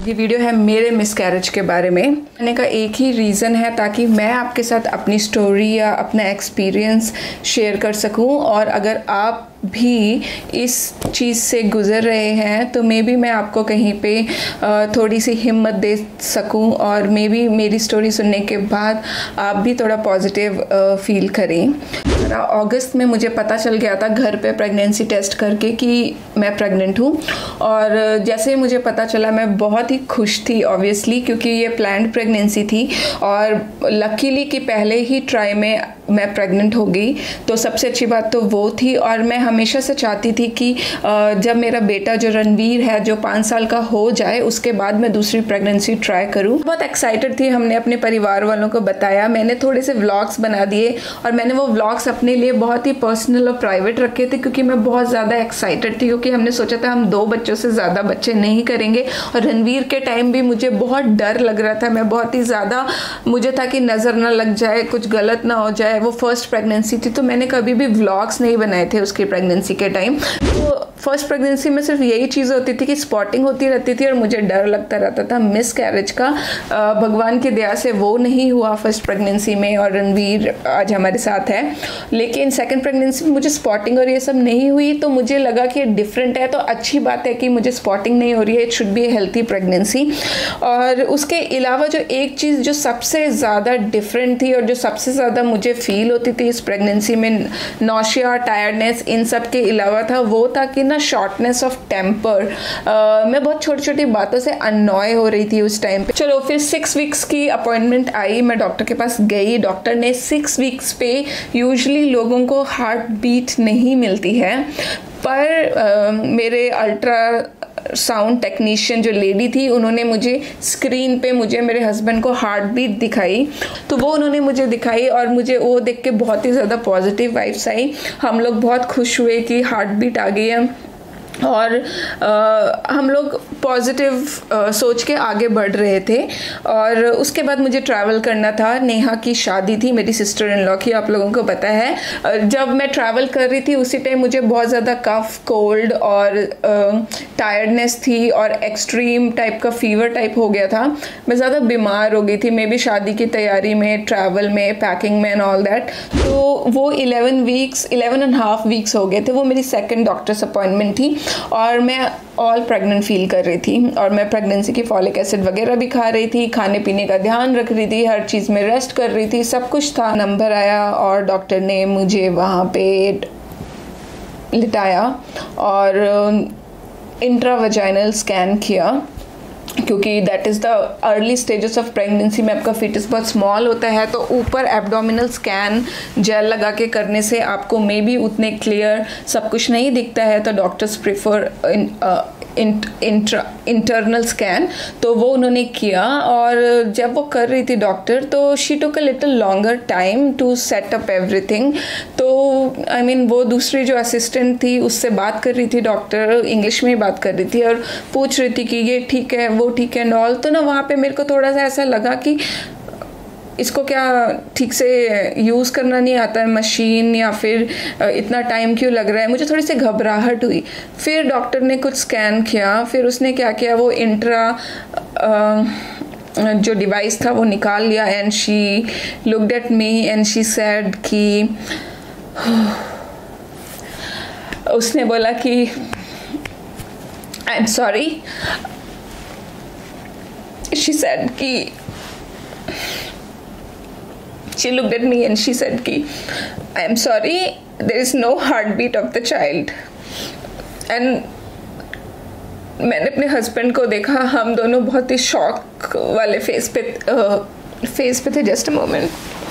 ये वीडियो है मेरे मिसकैरेज के बारे में। मैंने का एक ही रीज़न है ताकि मैं आपके साथ अपनी स्टोरी या अपना एक्सपीरियंस शेयर कर सकूं, और अगर आप भी इस चीज़ से गुज़र रहे हैं तो मे बी मैं आपको कहीं पे थोड़ी सी हिम्मत दे सकूं, और मे बी मेरी स्टोरी सुनने के बाद आप भी थोड़ा पॉजिटिव फील करें। अगस्त में मुझे पता चल गया था घर पे प्रेगनेंसी टेस्ट करके कि मैं प्रेग्नेंट हूँ, और जैसे ही मुझे पता चला मैं बहुत ही खुश थी ऑब्वियसली, क्योंकि ये प्लान्ड प्रेगनेंसी थी और लकीली कि पहले ही ट्राई में मैं प्रेग्नेंट हो गई, तो सबसे अच्छी बात तो वो थी। और मैं हमेशा से चाहती थी कि जब मेरा बेटा जो रणवीर है जो 5 साल का हो जाए उसके बाद मैं दूसरी प्रेगनेंसी ट्राई करूं। बहुत एक्साइटेड थी, हमने अपने परिवार वालों को बताया, मैंने थोड़े से व्लॉग्स बना दिए, और मैंने वो व्लॉग्स अपने लिए बहुत ही पर्सनल और प्राइवेट रखे थे क्योंकि मैं बहुत ज़्यादा एक्साइटेड थी, क्योंकि हमने सोचा था हम 2 बच्चों से ज़्यादा बच्चे नहीं करेंगे। और रणवीर के टाइम भी मुझे बहुत डर लग रहा था, मैं बहुत ही ज़्यादा, मुझे था कि नज़र ना लग जाए, कुछ गलत ना हो जाए। वो फर्स्ट प्रेगनेंसी थी तो मैंने कभी भी व्लॉग्स नहीं बनाए थे उसकी प्रेगनेंसी के टाइम। तो फर्स्ट प्रेगनेंसी में सिर्फ यही चीज़ होती थी कि स्पॉटिंग होती रहती थी और मुझे डर लगता रहता था मिस कैरेज का। भगवान की दया से वो नहीं हुआ फर्स्ट प्रेगनेंसी में, और रणवीर आज हमारे साथ है। लेकिन सेकंड प्रेगनेंसी में मुझे स्पॉटिंग और ये सब नहीं हुई, तो मुझे लगा कि डिफरेंट है, तो अच्छी बात है कि मुझे स्पॉटिंग नहीं हो रही है, it should be a healthy pregnancy. और उसके अलावा जो एक चीज़ जो सबसे ज़्यादा डिफरेंट थी और जो सबसे ज़्यादा मुझे फील होती थी इस प्रेगनेंसी में, नॉशिया, टायर्डनेस, इन सब के अलावा था, वो था कि ना शॉर्टनेस ऑफ टेम्पर। मैं बहुत छोटी छोटी बातों से अननॉय हो रही थी उस टाइम पे। चलो फिर 6 वीक्स की अपॉइंटमेंट आई, मैं डॉक्टर के पास गई। डॉक्टर ने 6 वीक्स पे यूजुअली लोगों को हार्ट बीट नहीं मिलती है, पर मेरे अल्ट्रा साउंड टेक्नीशियन जो लेडी थी उन्होंने मुझे स्क्रीन पे मुझे मेरे हस्बैंड को हार्ट बीट दिखाई, तो वो उन्होंने मुझे दिखाई और मुझे वो देख के बहुत ही ज़्यादा पॉजिटिव वाइब्स आई। हम लोग बहुत खुश हुए कि हार्ट बीट आ गई है, और हम लोग पॉजिटिव सोच के आगे बढ़ रहे थे। और उसके बाद मुझे ट्रैवल करना था, नेहा की शादी थी, मेरी सिस्टर इन लॉ की, आप लोगों को पता है। जब मैं ट्रैवल कर रही थी उसी टाइम मुझे बहुत ज़्यादा कफ, कोल्ड और टायर्डनेस थी, और एक्सट्रीम टाइप का फीवर टाइप हो गया था। मैं ज़्यादा बीमार हो गई थी, मे बी शादी की तैयारी में, ट्रैवल में, पैकिंग में एंड ऑल दैट। तो वो 11.5 वीक्स हो गए थे। वो मेरी सेकेंड डॉक्टर्स अपॉइंटमेंट थी, और मैं ऑल प्रेग्नेंट फील कर रही थी, और मैं प्रेगनेंसी की फॉलिक एसिड वगैरह भी खा रही थी, खाने पीने का ध्यान रख रही थी, हर चीज़ में रेस्ट कर रही थी, सब कुछ था। नंबर आया और डॉक्टर ने मुझे वहाँ पे लिटाया और इंट्रावजाइनल स्कैन किया, क्योंकि that is the early stages of pregnancy में आपका फीटस बहुत स्मॉल होता है, तो ऊपर एब्डोमिनल स्कैन जेल लगा के करने से आपको मे बी उतने क्लियर सब कुछ नहीं दिखता है, तो डॉक्टर्स प्रेफर इंटरनल स्कैन। तो वो उन्होंने किया, और जब वो कर रही थी डॉक्टर, तो she took a little longer time to set up everything. तो आई मीन वो दूसरी जो असिस्टेंट थी उससे बात कर रही थी, डॉक्टर इंग्लिश में ही बात कर रही थी और पूछ रही थी कि ये ठीक है, वो ठीक है एंड ऑल। तो ना वहाँ पे मेरे को थोड़ा सा ऐसा लगा कि इसको क्या ठीक से यूज़ करना नहीं आता है मशीन, या फिर इतना टाइम क्यों लग रहा है, मुझे थोड़ी सी घबराहट हुई। फिर डॉक्टर ने कुछ स्कैन किया, फिर उसने क्या किया, वो जो डिवाइस था वो निकाल लिया, and she looked at me and she said कि उसने बोला कि I am sorry. She said कि she looked at me and she said कि I am sorry, there is no heartbeat of the child। and मैंने अपने husband को देखा, हम दोनों बहुत ही शॉक वाले फेस पे थे। Just a moment.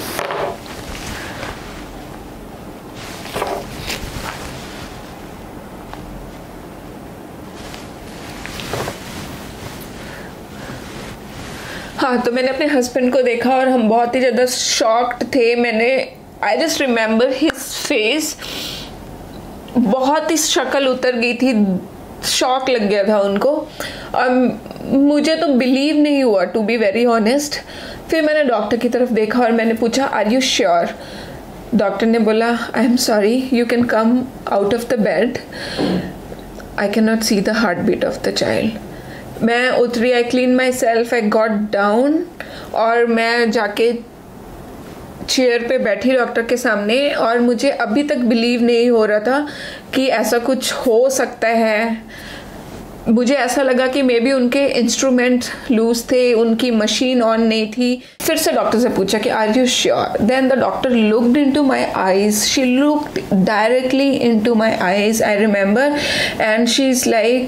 हाँ, तो मैंने अपने हस्बैंड को देखा और हम बहुत ही ज़्यादा शॉक्ड थे। I just remember his face, बहुत ही शक्ल उतर गई थी, शॉक लग गया था उनको, और मुझे तो बिलीव नहीं हुआ, टू बी वेरी ऑनेस्ट। फिर मैंने डॉक्टर की तरफ देखा और मैंने पूछा आर यू श्योर? डॉक्टर ने बोला I am sorry, you can come out of the bed, I can not see the heartbeat of the child. मैं उतरी, I clean myself, I got down और मैं जाके chair पे बैठी doctor के सामने और मुझे अभी तक बिलीव नहीं हो रहा था कि ऐसा कुछ हो सकता है। मुझे ऐसा लगा कि मे बी उनके इंस्ट्रूमेंट लूज थे, उनकी मशीन ऑन नहीं थी। फिर से डॉक्टर से पूछा कि are you sure? Then the doctor looked into my eyes, she looked directly into my eyes, I remember, and she is like,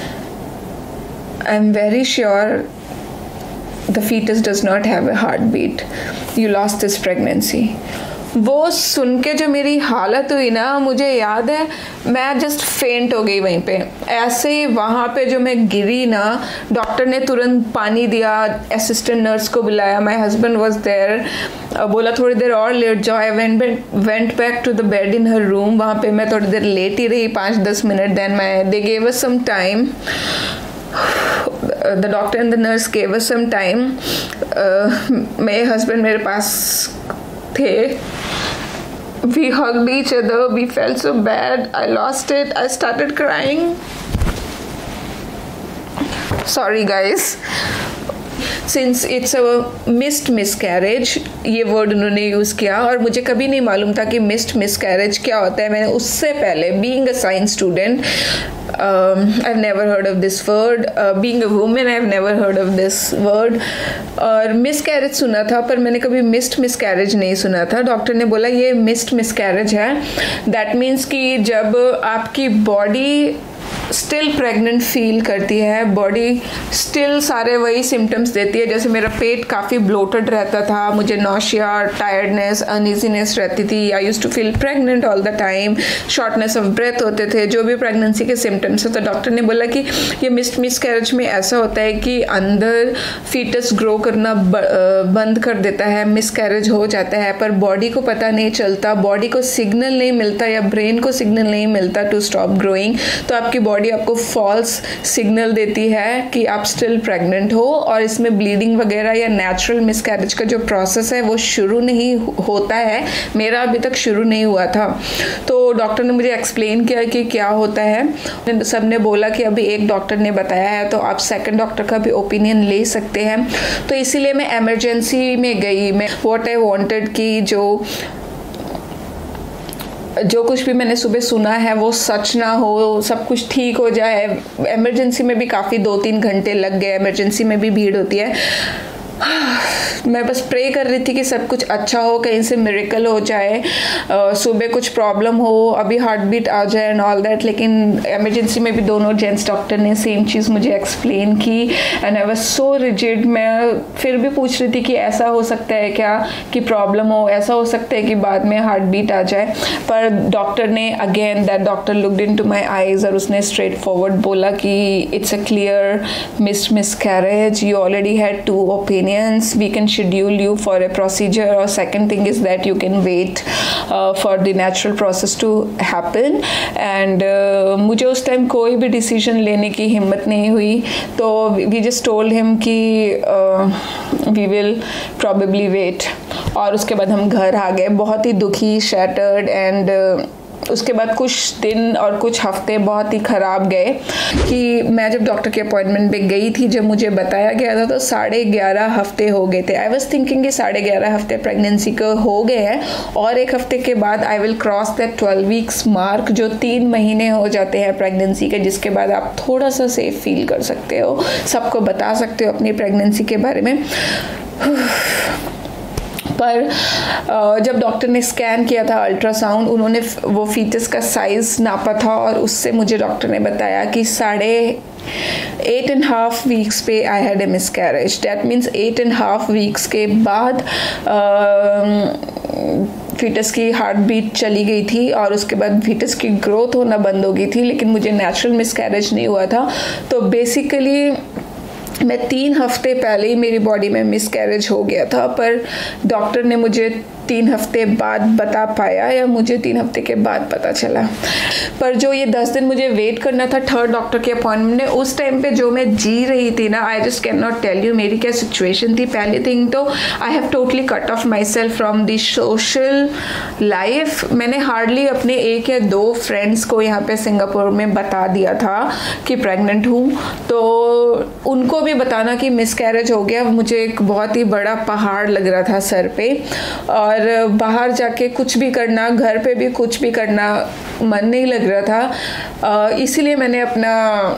I am very sure the fetus does not have a heartbeat, you lost this pregnancy. वो सुन के जो मेरी हालत हुई ना, मुझे याद है मैं जस्ट फेंट हो गई वहीं पे। ऐसे ही वहाँ पे जो मैं गिरी ना, डॉक्टर ने तुरंत पानी दिया, असिस्टेंट नर्स को बुलाया, माय हस्बैंड वाज देयर, बोला थोड़ी देर और लेट जाओ। I went back to the bed in her room, वहाँ पे मैं थोड़ी देर लेट ही रही, 5-10 minute. Then they gave us some time, the doctor and the nurse gave us some time. मेरे हस्बैंड मेरे पास थे, we hugged each other, we felt so bad, I lost it, I started crying. Sorry guys, since it's a missed miscarriage, ये word उन्होंने use किया और मुझे कभी नहीं मालूम था कि मिस्ड मिसकैरेज क्या होता है। मैंने उससे पहले, being a science student, I've never heard of this word. Being a woman, I've never heard of this word. और मिसकैरेज सुना था पर मैंने कभी मिस्ड मिसकैरेज नहीं सुना था। डॉक्टर ने बोला ये मिस्ड मिसकैरेज है। दैट मीन्स कि जब आपकी बॉडी स्टिल प्रेग्नेंट फील करती है, बॉडी स्टिल सारे वही सिम्टम्स देती है। जैसे मेरा पेट काफ़ी ब्लोटेड रहता था, मुझे नॉशिया, टायर्डनेस, अनइजीनेस रहती थी, I used to feel pregnant all the time, shortness of breath होते थे, जो भी प्रेगनेंसी के सिम्टम्स है। तो डॉक्टर ने बोला कि ये मिसकैरेज में ऐसा होता है कि अंदर फीटस ग्रो करना बंद कर देता है, मिसकैरेज हो जाता है, पर बॉडी को पता नहीं चलता, बॉडी को सिग्नल नहीं मिलता या ब्रेन को सिग्नल नहीं मिलता टू स्टॉप ग्रोइंग। तो आपकी बॉडी आपको फॉल्स सिग्नल देती है कि आप स्टिल प्रेग्नेंट हो और इसमें ब्लीडिंग वगैरह या नेचुरल मिसकैरेज का जो प्रोसेस है वो शुरू नहीं होता है। मेरा अभी तक शुरू नहीं हुआ था। तो डॉक्टर ने मुझे एक्सप्लेन किया कि क्या होता है। सब ने बोला कि अभी एक डॉक्टर ने बताया है तो आप सेकंड डॉक्टर का भी ओपिनियन ले सकते हैं। तो इसीलिए मैं इमरजेंसी में गई। मैं व्हाट आई वांटेड कि जो कुछ भी मैंने सुबह सुना है वो सच ना हो, सब कुछ ठीक हो जाए। इमरजेंसी में भी काफ़ी 2-3 घंटे लग गए, इमरजेंसी में भी भीड़ होती है। मैं बस प्रे कर रही थी कि सब कुछ अच्छा हो, कहीं से मिरेकल हो जाए, सुबह कुछ प्रॉब्लम हो, अभी हार्ट बीट आ जाए एंड ऑल दैट। लेकिन इमरजेंसी में भी दोनों जेंट्स डॉक्टर ने सेम चीज़ मुझे एक्सप्लेन की and I was so rigid. मैं फिर भी पूछ रही थी कि ऐसा हो सकता है क्या कि प्रॉब्लम हो, ऐसा हो सकता है कि बाद में हार्ट बीट आ जाए। पर डॉक्टर ने again that doctor looked into my eyes और उसने स्ट्रेट फॉरवर्ड बोला कि it's a clear miscarriage, you already had 2 opinions, we can schedule you for a procedure, or second thing is that you can wait for the natural process to happen. And मुझे उस time कोई भी decision लेने की हिम्मत नहीं हुई, तो we just told him कि we will probably wait। और उसके बाद हम घर आ गए बहुत ही दुखी, shattered, and उसके बाद कुछ दिन और कुछ हफ्ते बहुत ही ख़राब गए कि मैं जब डॉक्टर के अपॉइंटमेंट पे गई थी, जब मुझे बताया गया था तो 11.5 हफ्ते हो गए थे। आई वाज थिंकिंग कि 11.5 हफ्ते प्रेगनेंसी को हो गए हैं और 1 हफ्ते के बाद I will cross that 12 weeks mark, जो 3 महीने हो जाते हैं प्रेगनेंसी के, जिसके बाद आप थोड़ा सा सेफ फील कर सकते हो, सबको बता सकते हो अपनी प्रेगनेंसी के बारे में। पर जब डॉक्टर ने स्कैन किया था, अल्ट्रासाउंड, उन्होंने वो फीटस का साइज़ नापा था और उससे मुझे डॉक्टर ने बताया कि 8.5 वीक्स पे I had a miscarriage. That means 8.5 weeks के बाद फीटस की हार्ट बीट चली गई थी और उसके बाद फीटस की ग्रोथ होना बंद हो गई थी, लेकिन मुझे नेचुरल मिसकैरेज नहीं हुआ था। तो बेसिकली मैं 3 हफ्ते पहले ही मेरी बॉडी में मिसकैरेज हो गया था, पर डॉक्टर ने मुझे 3 हफ्ते बाद बता पाया या मुझे 3 हफ्ते के बाद पता चला। पर जो ये 10 दिन मुझे वेट करना था 3rd डॉक्टर के अपॉइंटमेंट में, उस टाइम पे जो मैं जी रही थी ना, I just can not tell you मेरी क्या सिचुएशन थी। पहली थिंग तो I have totally cut off myself from the social life. मैंने हार्डली अपने 1 या 2 फ्रेंड्स को यहाँ पे सिंगापुर में बता दिया था कि प्रेग्नेंट हूँ, तो उनको भी बताना कि मिसकैरेज हो गया मुझे एक बहुत ही बड़ा पहाड़ लग रहा था सर पे। और बाहर जाके कुछ भी करना, घर पे भी कुछ भी करना मन नहीं लग रहा था। इसीलिए मैंने अपना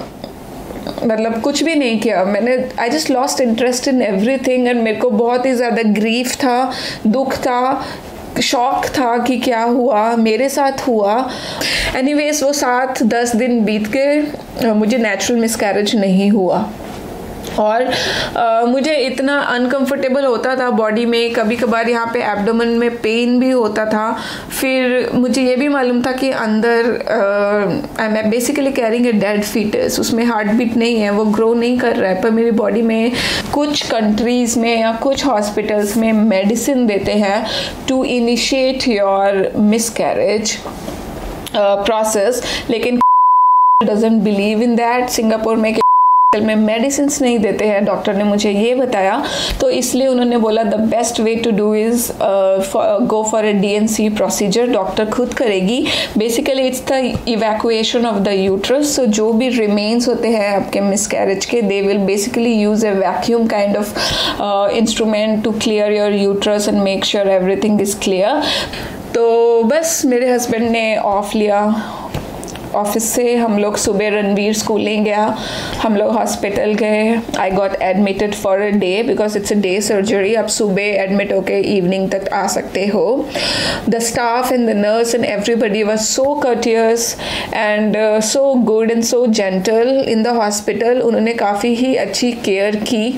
मतलब कुछ भी नहीं किया। मैंने I just lost interest in everything and मेरे को बहुत ही ज़्यादा ग्रीफ था, दुख था, शौक था कि क्या हुआ मेरे साथ हुआ। एनीवेज वो 7-10 दिन बीत गए, मुझे नेचुरल मिसकैरेज नहीं हुआ। और मुझे इतना अनकंफर्टेबल होता था बॉडी में, कभी कभार यहाँ पे एब्डोमेन में पेन भी होता था। फिर मुझे ये भी मालूम था कि अंदर I am basically carrying a dead fetus, उसमें हार्ट बीट नहीं है, वो ग्रो नहीं कर रहा है। पर मेरी बॉडी में कुछ कंट्रीज़ में या कुछ हॉस्पिटल्स में मेडिसिन देते हैं to initiate your miscarriage process, लेकिन doesn't believe in that. Singapore में मेडिसिन नहीं देते हैं, डॉक्टर ने मुझे ये बताया। तो इसलिए उन्होंने बोला the best way to do is go for a DNC procedure, doctor खुद करेगी। Basically it's the evacuation of the uterus. So जो भी रिमेन्स होते हैं आपके मिसकैरेज के, they will basically use a vacuum kind of instrument to clear your uterus and make sure everything is clear. तो बस मेरे हस्बैंड ने ऑफ लिया ऑफिस से, हम लोग सुबह रणवीर स्कूलिंग गया, हम लोग हॉस्पिटल गए। I got admitted for a day because it's a day surgery. आप सुबह एडमिट होके इवनिंग तक आ सकते हो। The staff and the nurse and everybody was so courteous and so good and so gentle in the hospital. उन्होंने काफ़ी ही अच्छी केयर की,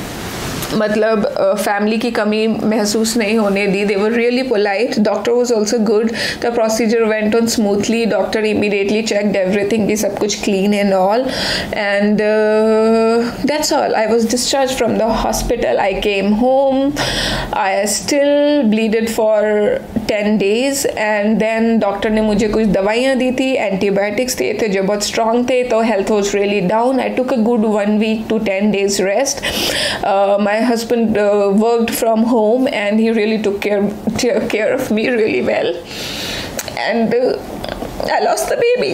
मतलब फैमिली की कमी महसूस नहीं होने दी। They were really polite. Doctor was also good. The procedure went on smoothly. Doctor immediately checked everything कि सब कुछ clean and all, and that's all. I was discharge from the hospital. I came home. I still bleeded for 10 days and then doctor ने मुझे कुछ दवाइयाँ दी थी, antibiotics दिए थे जो बहुत स्ट्रॉन्ग थे, तो health was really down. I took a good 1 week to 10 days rest. My husband worked from home and he really took care of me really well, and I lost the baby.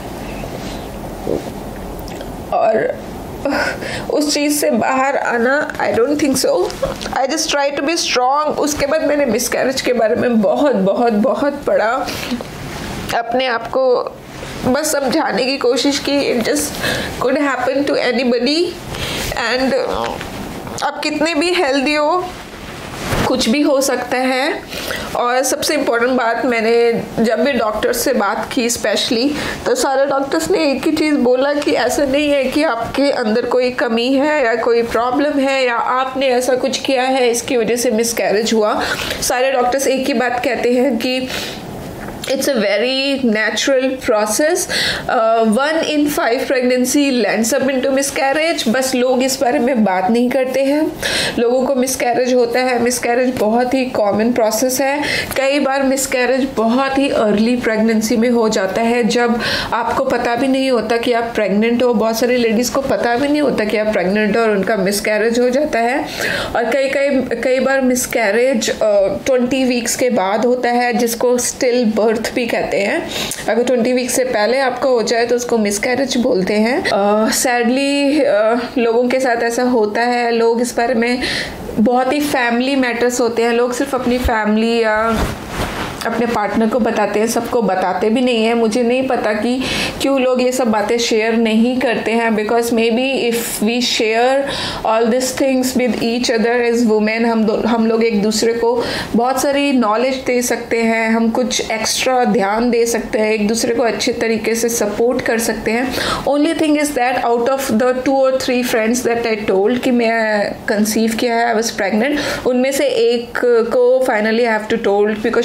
और उस चीज़ से बाहर आना, I don't think so. I just try to be strong. उसके बाद मैंने miscarriage के बारे में बहुत बहुत बहुत पढ़ा, अपने आप को बस समझाने की कोशिश की। It just could happen to anybody, and आप कितने भी हेल्दी हो, कुछ भी हो सकता है। और सबसे इम्पोर्टेंट बात, मैंने जब भी डॉक्टर्स से बात की स्पेशली, तो सारे डॉक्टर्स ने एक ही चीज़ बोला कि ऐसा नहीं है कि आपके अंदर कोई कमी है या कोई प्रॉब्लम है या आपने ऐसा कुछ किया है इसकी वजह से मिसकैरेज हुआ। सारे डॉक्टर्स एक ही बात कहते हैं कि it's a very natural process. 1 in 5 pregnancy lands up into miscarriage. बस लोग इस बारे में बात नहीं करते हैं। लोगों को मिसकैरेज होता है। मिसकैरेज बहुत ही कॉमन प्रोसेस है। कई बार मिसकैरेज बहुत ही अर्ली प्रेगनेंसी में हो जाता है, जब आपको पता भी नहीं होता कि आप प्रेग्नेंट हो। बहुत सारी लेडीज़ को पता भी नहीं होता कि आप प्रेग्नेंट हो और उनका मिसकैरेज हो जाता है। और कई बार मिसकैरेज 20 वीक्स के बाद होता है, जिसको स्टिल बर्थ भी कहते हैं। अगर 20 वीक से पहले आपको हो जाए तो उसको मिसकैरेज बोलते हैं। सैडली लोगों के साथ ऐसा होता है। लोग इस बारे में, बहुत ही फैमिली मैटर्स होते हैं, लोग सिर्फ अपनी फैमिली या अपने पार्टनर को बताते हैं, सबको बताते भी नहीं है। मुझे नहीं पता कि क्यों लोग ये सब बातें शेयर नहीं करते हैं, because maybe if we share all this things with each other as women, हम लोग एक दूसरे को बहुत सारी नॉलेज दे सकते हैं, हम कुछ एक्स्ट्रा ध्यान दे सकते हैं, एक दूसरे को अच्छे तरीके से सपोर्ट कर सकते हैं। Only thing is that out of the 2 or 3 friends that I told कि मैं कंसीव किया है, आई वॉज प्रेगनेंट, उनमें से एक को finally I have to told because she was like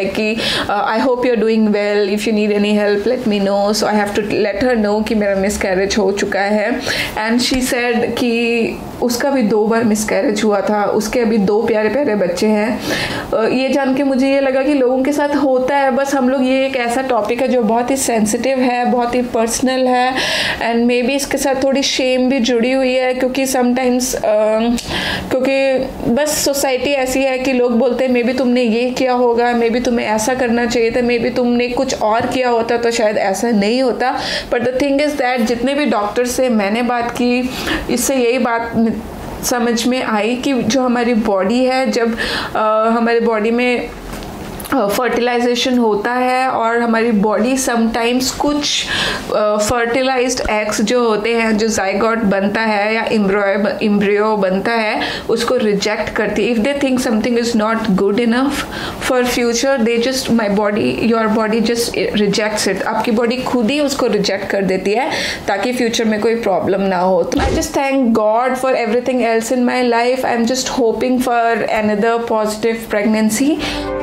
कि I hope you are doing well, if you need any help let me know. So I have to let her know कि मेरा miscarriage हो चुका है. And she said कि उसका भी 2 बार miscarriage हुआ था, उसके अभी 2 प्यारे प्यारे बच्चे हैं. ये जान के मुझे ये लगा कि लोगों के साथ होता है. बस हम लोग, ये एक ऐसा टॉपिक है जो बहुत ही सेंसिटिव है, बहुत ही पर्सनल है, एंड मे बी इसके साथ थोड़ी शेम भी जुड़ी हुई है, क्योंकि समटाइम्स क्योंकि बस सोसाइटी ऐसी है कि लोग बोलते हैं मे बी तुमने ये किया होगा, मे बी तुम्हें ऐसा करना चाहिए था, मे बी तुमने कुछ और किया होता तो शायद ऐसा नहीं होता. But the thing is that जितने भी डॉक्टर से मैंने बात की, इससे यही बात समझ में आई कि जो हमारी बॉडी है, जब हमारे बॉडी में फर्टिलाइजेशन होता है और हमारी बॉडी समटाइम्स कुछ फर्टिलाइज्ड एग्स जो होते हैं, जो जाइगोट बनता है या एम्ब्रियो बनता है, उसको रिजेक्ट करती है. If they think something is not good enough for future, they just your body just rejects it. आपकी बॉडी खुद ही उसको रिजेक्ट कर देती है ताकि फ्यूचर में कोई प्रॉब्लम ना हो. तो I just thank God for everything else in my life. I am just hoping for another positive pregnancy.